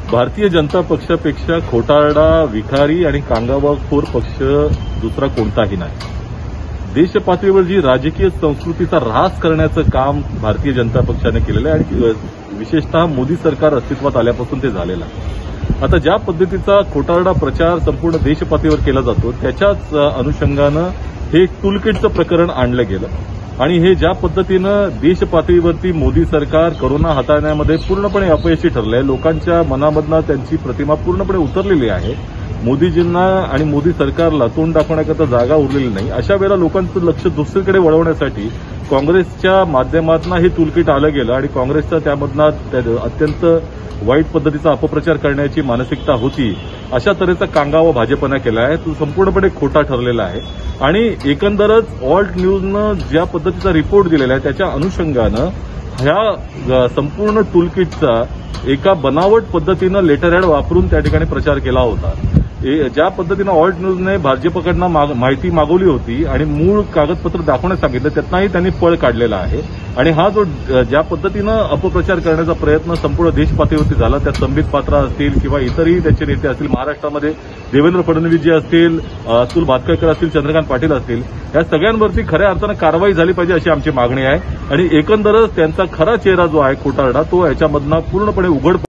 भारतीय जनता पक्षापेक्षा खोटारडा, विखारी आणि कांगावाखोर पक्ष दुसरा कोणताही नाही. देश पातळीवर जी राजकीय संस्कृतीचा ऱ्हास करण्याचं काम भारतीय जनता पक्षाने केलेलं आहे आणि विशेषतः मोदी सरकार अस्तित्वात आल्यापासून ते झालेलं आहे. आता ज्या पद्धतीचा खोटारडा प्रचार संपूर्ण देश पातळीवर केला जातो त्याच्याच अनुषंगानं हे टूलकिटचं प्रकरण आणलं गेलं आणि हे ज्या पद्धतीनं देश पातळीवरती मोदी सरकार कोरोना हाताळण्यामध्ये पूर्णपणे अपयशी ठरलंय, लोकांच्या मनामधनं त्यांची प्रतिमा पूर्णपणे उतरलेली आहे. मोदीजींना आणि मोदी सरकारला तोंड दाखवण्याकरता जागा उरलेली नाही. अशा वेळेला लोकांचं लक्ष दुसरीकडे वळवण्यासाठी काँग्रेसच्या माध्यमातून हे टूलकिट आलं गेलं आणि काँग्रेसचा त्यामधनं अत्यंत वाईट पद्धतीचा अपप्रचार करण्याची मानसिकता होती. अशा तऱ्हेचा कांगावा भाजपनं केला आहे, तो संपूर्णपणे खोटा ठरलेला आहे. आणि एकंदरच ऑल्ट न्यूजनं ज्या पद्धतीचा रिपोर्ट दिलेला आहे त्याच्या अनुषंगानं ह्या संपूर्ण टूलकिटचा एका बनावट पद्धतीनं लेटरहॅड वापरून त्या ठिकाणी प्रचार केला होता. ज्या पद्धतीनं ऑल्ट न्यूजने भाजपकडनं माहिती मागवली होती आणि मूळ कागदपत्र दाखवण्यास सांगितलं त्यातनंही त्यांनी पळ काढलेला आहे. आणि हा जो ज्या पद्धतीनं अपप्रचार करण्याचा प्रयत्न संपूर्ण देश पातळीवरती झाला, त्यात संबित पात्रा असतील किंवा इतरही त्यांचे नेते असतील, महाराष्ट्रामध्ये देवेंद्र फडणवीस जी असतील, अतुल भातखळकर असतील, चंद्रकांत पाटील असतील, या सगळ्यांवरती खऱ्या अर्थानं कारवाई झाली पाहिजे अशी आमची मागणी आहे. आणि एकंदरच त्यांचा खरा चेहरा जो आहे खोटारडा तो याच्यामधनं पूर्णपणे उघड